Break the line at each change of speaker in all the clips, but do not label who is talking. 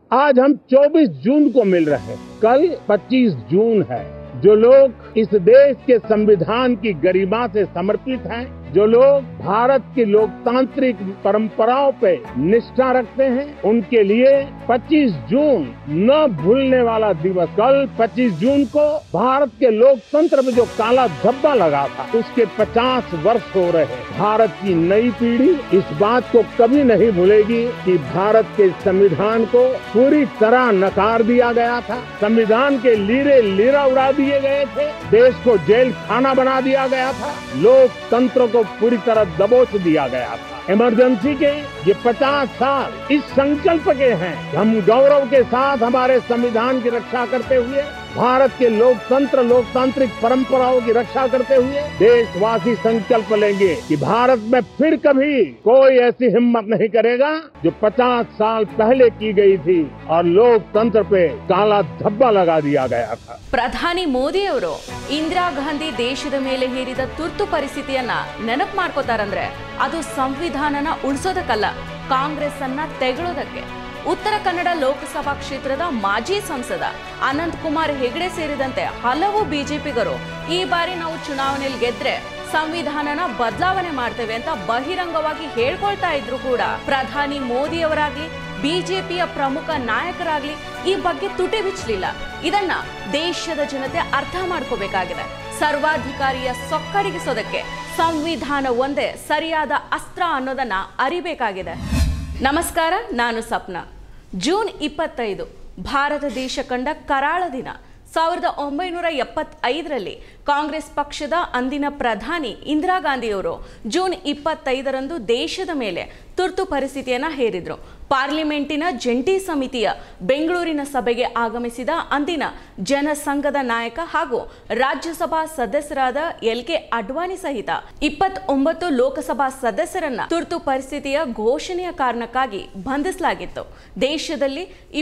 आज हम 24 जून को मिल रहे हैं, कल 25 जून है। जो लोग इस देश के संविधान की गरिमा से समर्पित हैं, जो लोग भारत की लोकतांत्रिक परंपराओं पे निष्ठा रखते हैं, उनके लिए 25 जून न भूलने वाला दिवस। कल 25 जून को भारत के लोकतंत्र में जो काला धब्बा लगा था, उसके 50 वर्ष हो रहे हैं। भारत की नई पीढ़ी इस बात को कभी नहीं भूलेगी कि भारत के संविधान को पूरी तरह नकार दिया गया था, संविधान के लीरे लीरा उड़ा दिए गए थे, देश को जेल खाना बना दिया गया था, लोकतंत्र को पूरी तरह दबोच दिया गया था। इमरजेंसी के ये 50 साल इस संकल्प के हैं कि हम गौरव के साथ हमारे संविधान की रक्षा करते हुए, भारत के लोकतंत्र लोकतांत्रिक परंपराओं की रक्षा करते हुए देशवासी संकल्प लेंगे कि भारत में फिर कभी कोई ऐसी हिम्मत नहीं करेगा जो 50 साल पहले की गई थी और लोकतंत्र पे काला धब्बा लगा दिया गया था।
ಪ್ರಧಾನಿ ಮೋದಿ ಅವರು ಇಂದಿರಾ ಗಾಂಧಿ ದೇಶದ ಮೇಲೆ ಹೇರಿದ ತುರ್ತು ಪರಿಸ್ಥಿತಿಯನ್ನ ನೆನಪು ಮಾಡ್ಕೋತಾರಂದ್ರೆ ಅದು ಸಂವಿಧಾನನ ಉಳಿಸೋದಕ್ಕಲ್ಲ, ಕಾಂಗ್ರೆಸ್ ಅನ್ನ ತೆಗಳೋದಕ್ಕೆ. ಉತ್ತರ ಕನ್ನಡ ಲೋಕಸಭಾ ಕ್ಷೇತ್ರದ ಮಾಜಿ ಸಂಸದ ಅನಂತ್ ಕುಮಾರ್ ಹೆಗಡೆ ಸೇರಿದಂತೆ ಹಲವು ಬಿಜೆಪಿಗರು ಈ ಬಾರಿ ನಾವು ಚುನಾವಣೆಯಲ್ಲಿ ಗೆದ್ರೆ ಸಂವಿಧಾನನ ಬದಲಾವಣೆ ಮಾಡ್ತೇವೆ ಅಂತ ಬಹಿರಂಗವಾಗಿ ಹೇಳ್ಕೊಳ್ತಾ ಇದ್ರು ಕೂಡ ಪ್ರಧಾನಿ ಮೋದಿ ಅವರಾಗ್ಲಿ ಬಿಜೆಪಿಯ ಪ್ರಮುಖ ನಾಯಕರಾಗ್ಲಿ ಈ ಬಗ್ಗೆ ತುಟಿ ಬಿಚ್ಚಲಿಲ್ಲ. ಇದನ್ನ ದೇಶದ ಜನತೆ ಅರ್ಥ ಮಾಡ್ಕೋಬೇಕಾಗಿದೆ. ಸರ್ವಾಧಿಕಾರಿಯ ಸೊಕ್ಕಡಿಗಿಸೋದಕ್ಕೆ ಸಂವಿಧಾನ ಒಂದೇ ಸರಿಯಾದ ಅಸ್ತ್ರ ಅನ್ನೋದನ್ನ ಅರಿಬೇಕಾಗಿದೆ. ನಮಸ್ಕಾರ, ನಾನು ಸಪ್ನಾ. ಜೂನ್ 25 ಭಾರತ ದೇಶ ಕಂಡ ಕರಾಳ ದಿನ. 1975ರಲ್ಲಿ ಕಾಂಗ್ರೆಸ್ ಪಕ್ಷದ ಅಂದಿನ ಪ್ರಧಾನಿ ಇಂದಿರಾ ಗಾಂಧಿಯವರು ಜೂನ್ 25ರಂದು ದೇಶದ ಮೇಲೆ ತುರ್ತು ಪರಿಸ್ಥಿತಿಯನ್ನು ಹೇರಿದ್ರು. ಪಾರ್ಲಿಮೆಂಟಿನ ಜಂಟಿ ಸಮಿತಿಯ ಬೆಂಗಳೂರಿನ ಸಭೆಗೆ ಆಗಮಿಸಿದ ಅಂದಿನ ಜನಸಂಘದ ನಾಯಕ ಹಾಗೂ ರಾಜ್ಯಸಭಾ ಸದಸ್ಯರಾದ LK ಅಡ್ವಾಣಿ ಸಹಿತ 29 ಲೋಕಸಭಾ ಸದಸ್ಯರನ್ನ ತುರ್ತು ಪರಿಸ್ಥಿತಿಯ ಘೋಷಣೆಯ ಕಾರಣಕ್ಕಾಗಿ ಬಂಧಿಸಲಾಗಿತ್ತು. ದೇಶದಲ್ಲಿ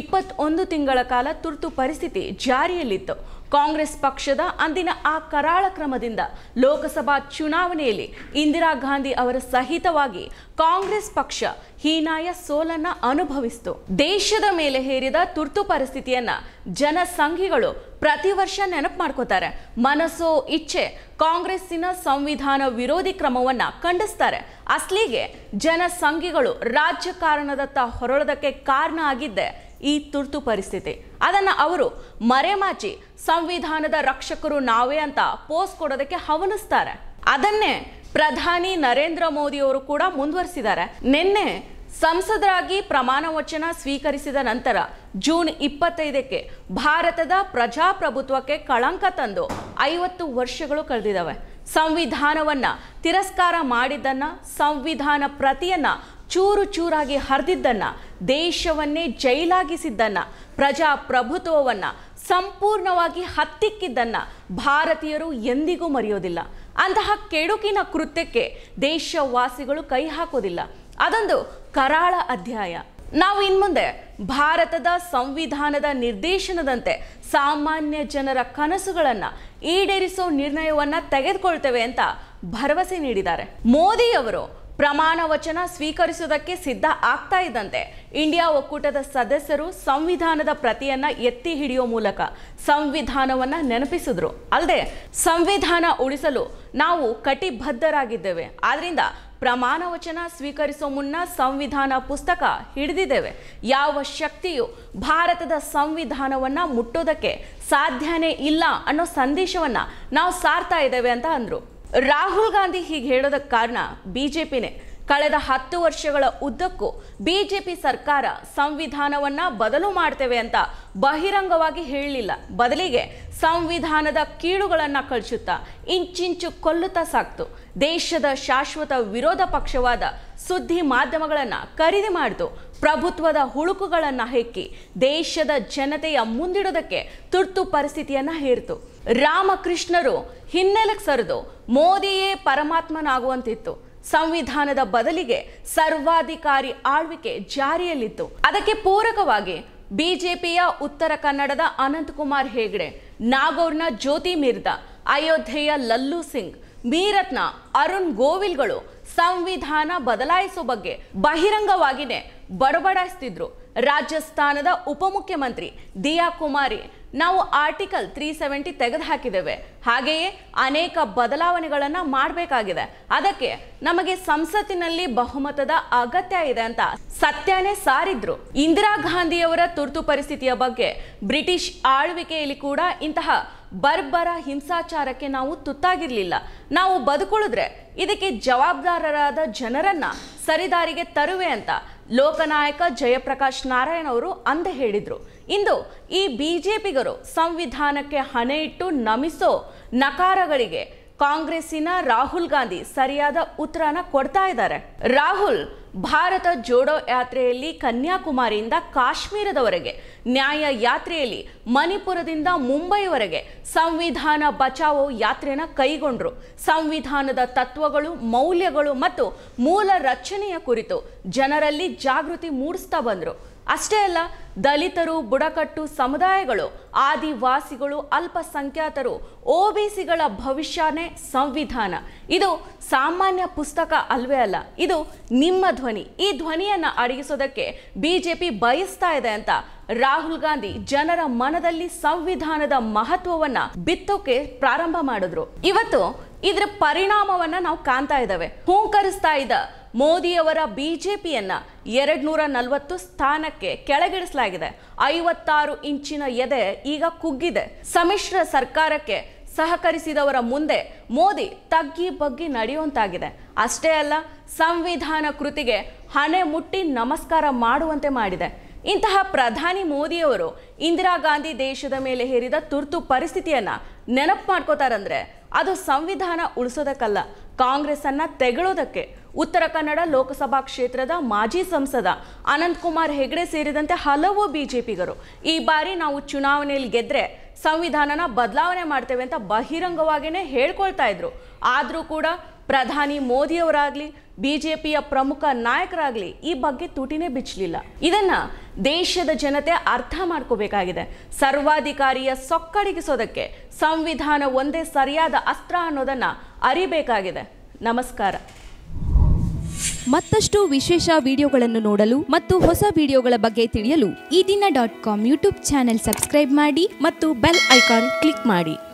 21 ತಿಂಗಳ ಕಾಲ ತುರ್ತು ಪರಿಸ್ಥಿತಿ ಜಾರಿಯಲ್ಲಿತ್ತು. ಕಾಂಗ್ರೆಸ್ ಪಕ್ಷದ ಅಂದಿನ ಆ ಕರಾಳ ಕ್ರಮದಿಂದ ಲೋಕಸಭಾ ಚುನಾವಣೆಯಲ್ಲಿ ಇಂದಿರಾ ಗಾಂಧಿ ಅವರ ಸಹಿತವಾಗಿ ಕಾಂಗ್ರೆಸ್ ಪಕ್ಷ ಹೀನಾಯ ಸೋಲನ್ನ ಅನುಭವಿಸಿತು. ದೇಶದ ಮೇಲೆ ಹೇರಿದ ತುರ್ತು ಪರಿಸ್ಥಿತಿಯನ್ನ ಜನಸಂಘಿಗಳು ಪ್ರತಿ ವರ್ಷ ನೆನಪು ಮಾಡ್ಕೋತಾರೆ. ಮನಸ್ಸೋ ಇಚ್ಛೆ ಕಾಂಗ್ರೆಸ್ಸಿನ ಸಂವಿಧಾನ ವಿರೋಧಿ ಕ್ರಮವನ್ನ ಖಂಡಿಸ್ತಾರೆ. ಅಸ್ಲಿಗೆ ಜನಸಂಘಿಗಳು ರಾಜಕಾರಣದತ್ತ ಹೊರಳೋದಕ್ಕೆ ಕಾರಣ ಆಗಿದ್ದೆ ಈ ತುರ್ತು ಪರಿಸ್ಥಿತಿ. ಅದನ್ನ ಅವರು ಮರೆಮಾಚಿ ಸಂವಿಧಾನದ ರಕ್ಷಕರು ನಾವೇ ಅಂತ ಪೋಸ್ಟ್ ಕೊಡೋದಕ್ಕೆ ಹವಣಿಸ್ತಾರೆ. ಅದನ್ನೇ ಪ್ರಧಾನಿ ನರೇಂದ್ರ ಮೋದಿ ಅವರು ಕೂಡ ಮುಂದುವರಿಸಿದ್ದಾರೆ. ನಿನ್ನೆ ಸಂಸದರಾಗಿ ಪ್ರಮಾಣ ವಚನ ಸ್ವೀಕರಿಸಿದ ನಂತರ ಜೂನ್ 25ಕ್ಕೆ ಭಾರತದ ಪ್ರಜಾಪ್ರಭುತ್ವಕ್ಕೆ ಕಳಂಕ ತಂದು 50 ವರ್ಷಗಳು ಕಳೆದಿದ್ದಾವೆ. ಸಂವಿಧಾನವನ್ನ ತಿರಸ್ಕಾರ ಮಾಡಿದ್ದನ್ನ, ಸಂವಿಧಾನ ಪ್ರತಿಯನ್ನ ಚೂರು ಚೂರಾಗಿ ಹರಿದಿದ್ದನ್ನ, ದೇಶವನ್ನೇ ಜೈಲಾಗಿಸಿದ್ದನ್ನ, ಪ್ರಜಾಪ್ರಭುತ್ವವನ್ನ ಸಂಪೂರ್ಣವಾಗಿ ಹತ್ತಿಕ್ಕಿದ್ದನ್ನ ಭಾರತೀಯರು ಎಂದಿಗೂ ಮರೆಯೋದಿಲ್ಲ. ಅಂತಹ ಕೆಡುಕಿನ ಕೃತ್ಯಕ್ಕೆ ದೇಶವಾಸಿಗಳು ಕೈ ಹಾಕೋದಿಲ್ಲ. ಅದೊಂದು ಕರಾಳ ಅಧ್ಯಾಯ. ನಾವು ಇನ್ಮುಂದೆ ಭಾರತದ ಸಂವಿಧಾನದ ನಿರ್ದೇಶನದಂತೆ ಸಾಮಾನ್ಯ ಜನರ ಕನಸುಗಳನ್ನ ಈಡೇರಿಸೋ ನಿರ್ಣಯವನ್ನ ತೆಗೆದುಕೊಳ್ತೇವೆ ಅಂತ ಭರವಸೆ ನೀಡಿದ್ದಾರೆ. ಮೋದಿ ಅವರು ಪ್ರಮಾಣ ವಚನ ಸ್ವೀಕರಿಸುವುದಕ್ಕೆ ಸಿದ್ಧ ಆಗ್ತಾ ಇದ್ದಂತೆ ಇಂಡಿಯಾ ಒಕ್ಕೂಟದ ಸದಸ್ಯರು ಸಂವಿಧಾನದ ಪ್ರತಿಯನ್ನ ಎತ್ತಿ ಹಿಡಿಯೋ ಮೂಲಕ ಸಂವಿಧಾನವನ್ನ ನೆನಪಿಸಿದ್ರು. ಅಲ್ಲದೆ ಸಂವಿಧಾನ ಉಳಿಸಲು ನಾವು ಕಟಿಬದ್ಧರಾಗಿದ್ದೇವೆ, ಆದ್ರಿಂದ ಪ್ರಮಾಣ ವಚನ ಸ್ವೀಕರಿಸೋ ಮುನ್ನ ಸಂವಿಧಾನ ಪುಸ್ತಕ ಹಿಡಿದಿದ್ದೇವೆ, ಯಾವ ಶಕ್ತಿಯು ಭಾರತದ ಸಂವಿಧಾನವನ್ನ ಮುಟ್ಟೋದಕ್ಕೆ ಸಾಧ್ಯನೇ ಇಲ್ಲ ಅನ್ನೋ ಸಂದೇಶವನ್ನ ನಾವು ಸಾರ್ತಾ ಇದ್ದೇವೆ ಅಂತ ಅಂದ್ರು. ರಾಹುಲ್ ಗಾಂಧಿ ಹೀಗೆ ಹೇಳೋದಕ್ಕೆ ಕಾರಣ ಬಿಜೆಪಿನೇ. ಕಳೆದ 10 ವರ್ಷಗಳ ಉದ್ದಕ್ಕೂ ಬಿಜೆಪಿ ಸರ್ಕಾರ ಸಂವಿಧಾನವನ್ನ ಬದಲು ಮಾಡ್ತೇವೆ ಅಂತ ಬಹಿರಂಗವಾಗಿ ಹೇಳಲಿಲ್ಲ. ಬದಲಿಗೆ ಸಂವಿಧಾನದ ಕೀಳುಗಳನ್ನ ಕಳಿಸುತ್ತಾ ಇಂಚಿಂಚು ಕೊಲ್ಲುತ್ತಾ ಸಾಕ್ತು. ದೇಶದ ಶಾಶ್ವತ ವಿರೋಧ ಪಕ್ಷವಾದ ಸುದ್ದಿ ಮಾಧ್ಯಮಗಳನ್ನ ಖರೀದಿ ಮಾಡಿತು. ಪ್ರಭುತ್ವದ ಹುಳುಕುಗಳನ್ನ ಹೆಕ್ಕಿ ದೇಶದ ಜನತೆಯ ಮುಂದಿಡೋದಕ್ಕೆ ತುರ್ತು ಪರಿಸ್ಥಿತಿಯನ್ನ ಹೇರಿತು. ರಾಮಕೃಷ್ಣರು ಹಿನ್ನೆಲೆಗೆ ಸರಿದು ಮೋದಿಯೇ ಪರಮಾತ್ಮನಾಗುವಂತಿತ್ತು. ಸಂವಿಧಾನದ ಬದಲಿಗೆ ಸರ್ವಾಧಿಕಾರಿ ಆಳ್ವಿಕೆ ಜಾರಿಯಲ್ಲಿತ್ತು. ಅದಕ್ಕೆ ಪೂರಕವಾಗಿ ಬಿಜೆಪಿಯ ಉತ್ತರ ಕನ್ನಡದ ಅನಂತ್ ಕುಮಾರ್ ಹೆಗಡೆ, ನಾಗೌರ್ನ ಜ್ಯೋತಿ ಮಿರ್ದಾ, ಅಯೋಧ್ಯೆಯ ಲಲ್ಲೂ ಸಿಂಗ್, ಮೀರತ್ನ ಅರುಣ್ ಗೋವಿಲ್ಗಳು ಸಂವಿಧಾನ ಬದಲಾಯಿಸೋ ಬಗ್ಗೆ ಬಹಿರಂಗವಾಗಿನೇ ಬಡಬಡಾಯಿಸ್ತಿದ್ರು. ರಾಜಸ್ಥಾನದ ಉಪಮುಖ್ಯಮಂತ್ರಿ ದಿಯಾ ಕುಮಾರಿ ನಾವು ಆರ್ಟಿಕಲ್ 370 ತೆಗೆದು ಹಾಕಿದ್ದೇವೆ, ಹಾಗೆಯೇ ಅನೇಕ ಬದಲಾವಣೆಗಳನ್ನು ಮಾಡಬೇಕಾಗಿದೆ, ಅದಕ್ಕೆ ನಮಗೆ ಸಂಸತ್ತಿನಲ್ಲಿ ಬಹುಮತದ ಅಗತ್ಯ ಇದೆ ಅಂತ ಸತ್ಯನೇ ಸಾರಿದ್ರು. ಇಂದಿರಾ ಗಾಂಧಿಯವರ ತುರ್ತು ಪರಿಸ್ಥಿತಿಯ ಬಗ್ಗೆ ಬ್ರಿಟಿಷ್ ಆಳ್ವಿಕೆಯಲ್ಲಿ ಕೂಡ ಇಂತಹ ಬರ್ಬರ ಹಿಂಸಾಚಾರಕ್ಕೆ ನಾವು ತುತ್ತಾಗಿರ್ಲಿಲ್ಲ. ನಾವು ಬದುಕುಳಿದ್ರೆ ಇದಕ್ಕೆ ಜವಾಬ್ದಾರರಾದ ಜನರನ್ನ ಸರಿದಾರಿಗೆ ತರುವೆ ಅಂತ ಲೋಕನಾಯಕ ಜಯಪ್ರಕಾಶ್ ನಾರಾಯಣ್ ಅವರು ಅಂದೇ ಹೇಳಿದ್ರು. ಇಂದು ಈ ಬಿಜೆಪಿಗರು ಸಂವಿಧಾನಕ್ಕೆ ಹಣೆ ಇಟ್ಟು ನಮಿಸೋ ನಕಾರಗಳಿಗೆ ಕಾಂಗ್ರೆಸ್ಸಿನ ರಾಹುಲ್ ಗಾಂಧಿ ಸರಿಯಾದ ಉತ್ತರನ ಕೊಡ್ತಾ ಇದ್ದಾರೆ. ರಾಹುಲ್ ಭಾರತ ಜೋಡೋ ಯಾತ್ರೆಯಲ್ಲಿ ಕನ್ಯಾಕುಮಾರಿಯಿಂದ ಕಾಶ್ಮೀರದವರೆಗೆ, ನ್ಯಾಯ ಯಾತ್ರೆಯಲ್ಲಿ ಮಣಿಪುರದಿಂದ ಮುಂಬೈವರೆಗೆ ಸಂವಿಧಾನ ಬಚಾವೋ ಯಾತ್ರೆನ ಕೈಗೊಂಡ್ರು. ಸಂವಿಧಾನದ ತತ್ವಗಳು, ಮೌಲ್ಯಗಳು ಮತ್ತು ಮೂಲ ರಚನೆಯ ಕುರಿತು ಜನರಲ್ಲಿ ಜಾಗೃತಿ ಮೂಡಿಸ್ತಾ ಬಂದರು. ಅಷ್ಟೇ ಅಲ್ಲ, ದಲಿತರು, ಬುಡಕಟ್ಟು ಸಮುದಾಯಗಳು, ಆದಿವಾಸಿಗಳು, ಅಲ್ಪಸಂಖ್ಯಾತರು, OBCಗಳ ಭವಿಷ್ಯನೇ ಸಂವಿಧಾನ. ಇದು ಸಾಮಾನ್ಯ ಪುಸ್ತಕ ಅಲ್ವೇ ಅಲ್ಲ, ಇದು ನಿಮ್ಮ ಧ್ವನಿ. ಈ ಧ್ವನಿಯನ್ನು ಅಡಗಿಸೋದಕ್ಕೆ ಬಿಜೆಪಿ ಬಯಸ್ತಾ ಇದೆ ಅಂತ ರಾಹುಲ್ ಗಾಂಧಿ ಜನರ ಮನದಲ್ಲಿ ಸಂವಿಧಾನದ ಮಹತ್ವವನ್ನ ಬಿತ್ತೋಕೆ ಪ್ರಾರಂಭ ಮಾಡಿದ್ರು. ಇವತ್ತು ಇದರ ಪರಿಣಾಮವನ್ನ ನಾವು ಕಾಣ್ತಾ ಇದ್ದೇವೆ. ಹೂಂಕರಿಸ್ತಾ ಇದ್ದ ಮೋದಿಯವರ ಬಿಜೆಪಿಯನ್ನ 240 ಸ್ಥಾನಕ್ಕೆ ಕೆಳಗಿಳಿಸಲಾಗಿದೆ. 56 ಇಂಚಿನ ಎದೆ ಈಗ ಕುಗ್ಗಿದೆ. ಸಮ್ಮಿಶ್ರ ಸರ್ಕಾರಕ್ಕೆ ಸಹಕರಿಸಿದವರ ಮುಂದೆ ಮೋದಿ ತಗ್ಗಿ ಬಗ್ಗಿ ನಡೆಯುವಂತಾಗಿದೆ. ಅಷ್ಟೇ ಅಲ್ಲ, ಸಂವಿಧಾನ ಕೃತಿಗೆ ಹಣೆ ಮುಟ್ಟಿ ನಮಸ್ಕಾರ ಮಾಡುವಂತೆ ಮಾಡಿದೆ. ಇಂತಹ ಪ್ರಧಾನಿ ಮೋದಿಯವರು ಇಂದಿರಾ ಗಾಂಧಿ ದೇಶದ ಮೇಲೆ ಹೇರಿದ ತುರ್ತು ಪರಿಸ್ಥಿತಿಯನ್ನ ನೆನಪು ಮಾಡ್ಕೋತಾರಂದ್ರೆ ಅದು ಸಂವಿಧಾನ ಉಳಿಸೋದಕ್ಕಲ್ಲ, ಕಾಂಗ್ರೆಸ್ ಅನ್ನ ತೆಗಳೋದಕ್ಕೆ. ಉತ್ತರ ಕನ್ನಡ ಲೋಕಸಭಾ ಕ್ಷೇತ್ರದ ಮಾಜಿ ಸಂಸದ ಅನಂತ್ ಕುಮಾರ್ ಹೆಗಡೆ ಸೇರಿದಂತೆ ಹಲವು ಬಿಜೆಪಿಗರು ಈ ಬಾರಿ ನಾವು ಚುನಾವಣೆಯಲ್ಲಿ ಗೆದ್ರೆ ಸಂವಿಧಾನನ ಬದಲಾವಣೆ ಮಾಡ್ತೇವೆ ಅಂತ ಬಹಿರಂಗವಾಗಿಯೇ ಹೇಳ್ಕೊಳ್ತಾ ಇದ್ರು. ಆದರೂ ಕೂಡ ಪ್ರಧಾನಿ ಮೋದಿಯವರಾಗ್ಲಿ, ಬಿಜೆಪಿಯ ಪ್ರಮುಖ ನಾಯಕರಾಗ್ಲಿ ಈ ಬಗ್ಗೆ ತುಟಿನೇ ಬಿಚ್ಚಲಿಲ್ಲ. ಇದನ್ನ ದೇಶದ ಜನತೆ ಅರ್ಥ ಮಾಡ್ಕೋಬೇಕಾಗಿದೆ. ಸರ್ವಾಧಿಕಾರಿಯ ಸೊಕ್ಕಡಿಗಿಸೋದಕ್ಕೆ ಸಂವಿಧಾನ ಒಂದೇ ಸರಿಯಾದ ಅಸ್ತ್ರ ಅನ್ನೋದನ್ನ ಅರಿಬೇಕಾಗಿದೆ. ನಮಸ್ಕಾರ.
ಮತ್ತಷ್ಟು ವಿಶೇಷ ವಿಡಿಯೋಗಳನ್ನು ನೋಡಲು ಮತ್ತು ಹೊಸ ವಿಡಿಯೋಗಳ ಬಗ್ಗೆ ತಿಳಿಯಲು
EDina.com ಯೂಟ್ಯೂಬ್ ಚಾನೆಲ್ ಸಬ್ಸ್ಕ್ರೈಬ್ ಮಾಡಿ
ಮತ್ತು ಬೆಲ್ ಐಕಾನ್ ಕ್ಲಿಕ್ ಮಾಡಿ.